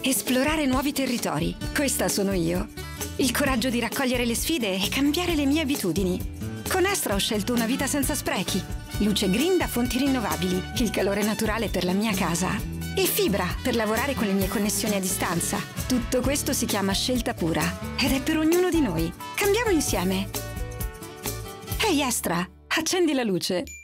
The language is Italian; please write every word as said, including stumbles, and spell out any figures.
Esplorare nuovi territori. Questa sono io. Il coraggio di raccogliere le sfide e cambiare le mie abitudini. Con Estra ho scelto una vita senza sprechi. Luce green da fonti rinnovabili, il calore naturale per la mia casa e fibra per lavorare con le mie connessioni a distanza. Tutto questo si chiama scelta pura ed è per ognuno di noi. Cambiamo insieme. Ehi Estra, accendi la luce.